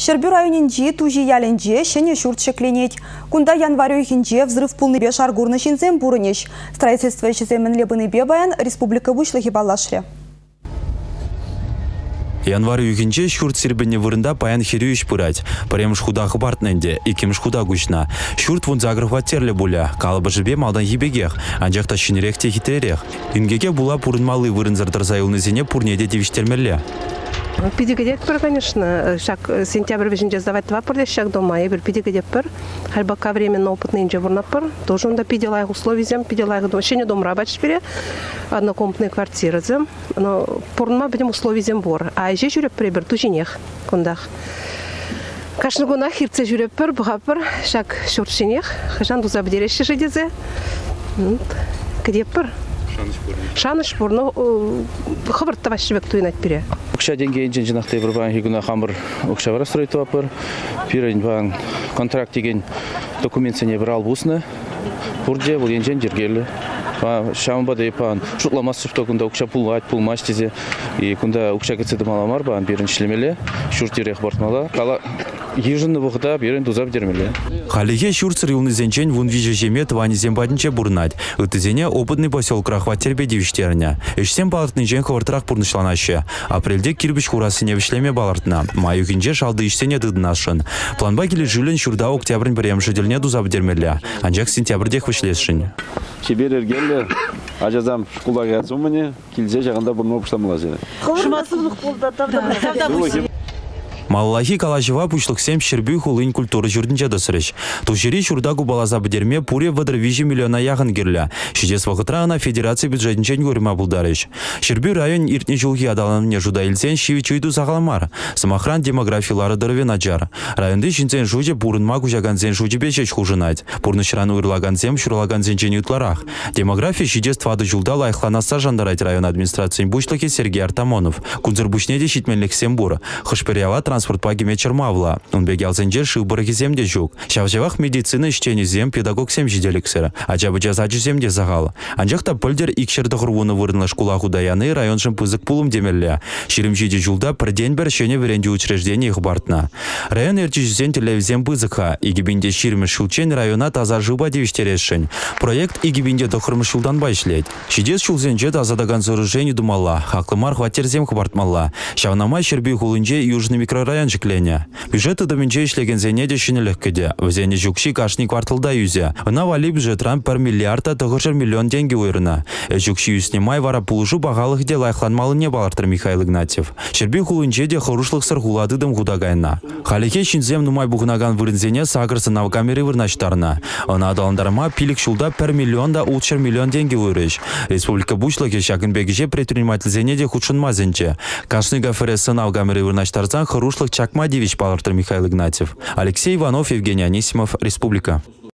Щербю районинчи тужи яленче шене шурт шекленет. Кунда январь ойхинче взрыв пулныбе шаргурны шинзем бурынеш. Строительство чиземен лебыныбе баян республика вышлыхи балашре. Январь үйгенче шурт сирбенне вырында паян херюш пырать. Парем шхуда хыбартненде, иким шхуда гучна. Шурт вун загрыхва терле буля, калыбы жібе малдан ебегех, анжақта шинерек те хитерех. Ингеге була пурынмалы вырынзардыр зайылнызене пурнеде девиштермелле. Педикодектор, конечно, шаг сентябрь вежен сдавать 2 пор, шаг дома, я говорю, педикодектор, хальбака временно опытный инженер, тоже он допидела их условия зем, пидела их дома, не дом рабочий пере, однокомнатные квартиры зем, но порно будем условия зембор, а еще жюреп прибер тучинех, кондах. Кашны гуна хирце жюреп пер, бухапер, шаг шуршинех, хажан дуза бдереще жидезе, где пер. Шаныш бурно хабар тавашбек туйнат бире. Укша деньги инженерных европейских хигуна хамбар укша вара строит вапер. Пирен ван контракт деген документы не брал бусны. Бурде бул инженер гелли. Шамбада япан шутламасы штокунда укша пулвать пулмаш тезе и кунда укша кетседі маламар бан беріншілемеле шуртирек бартмала кала ежінні бұғыда берін дузап дермеле. Халиге шурцер юлны зенчен вун вижа жемет вани зембадинче бурнать. Утызене опытный поселок Рахватербе девиштерня. Эшсем балартный жен хавартырак бурнышланаще. Апрельде кирбич хурасы невишлеме балартна. Маю кинже шалды ишсене дыднашын. Планба келе жилен шурда октябрь беремшеделне дузап дермеле. Анжак сентябрьдех вышлешшин. Шеберер гелле, ажазам школага ятсумыне, килзе жаганда бурно пуштамылажы. Маллахи калашева пучлық сем шербүй хулын культуры жүрдінче досырыш. Тушери шурдагу балаза бідерме пуре вадыр 5 миллиона яғын керлі. Шидес вақытрағына федерация бюджетінчен көріма бұлдарыш. Шербүй район иртне жылғы адаланымне жуда илсен шиві чуйду сағаламар. Самахран демографиялары дырвен аджар. Районды шинцен жуде пурынма күжаган зен жуде бешеш хужынать. Пурнышран уйрлаган зем шурлаган зенчен ютларах. Демография шидес твады жылда лайықланаса жандарать район администрациян бучлыке Сергей Артамонов. Кунзыр бушнеде шитменлік сембур. Хышперява транспорт пагиме чермавла. Он бегал зенджер шибырги земде жук. Шавжевах медицина ищени зем педагог сем жиделиксера. Ачабы жазачы земде загал. Анжақта пөлдер икшерді ғырвуны вырынла шкула худаяны район шым пызык пулым демелле. Ширим жиде жулда бірден бір шене веренде учреждение их бартна. Район эрчижзен телевизем пызыка. Игибинде ширмы шулчен района таза жыба девиштерешшін. Проект игибинде дохырмы шулдан байшлет. Шидес шулзенже тазадаган заружение думала. Хаклымар хватерзем хбартмалла. Шавнама шерби хулынже южный микрорайон жиклене. Бюджеты доминче ишлеген зене дешінелік кеде. Везене жүкші кашни кварталда юзе. Вона вали бюджетран per миллиарда 9 миллион деньги ойрына. Жүкші юснемай вара пулышу бағалық де лайхланмалы не балартыр Михаил Игнатьев. Шерби хулынче де хорушлық сырхулады дым худагайна. Халеке шинзем нумай бұғынаган вырынзене сағырсы навкамері вырнаштарына. Она адаландарма пилік шулда per миллион да 3 миллион деньги ойрыш. Республика бушлыке шагын бегіже предприниматель зене де худшынма зенче. Кашны гафересі навкамері вырнаштарзан хорушлық Чакмадевич Палартер Михаил Игнатьев. Алексей Иванов, Евгений Анисимов, Республика.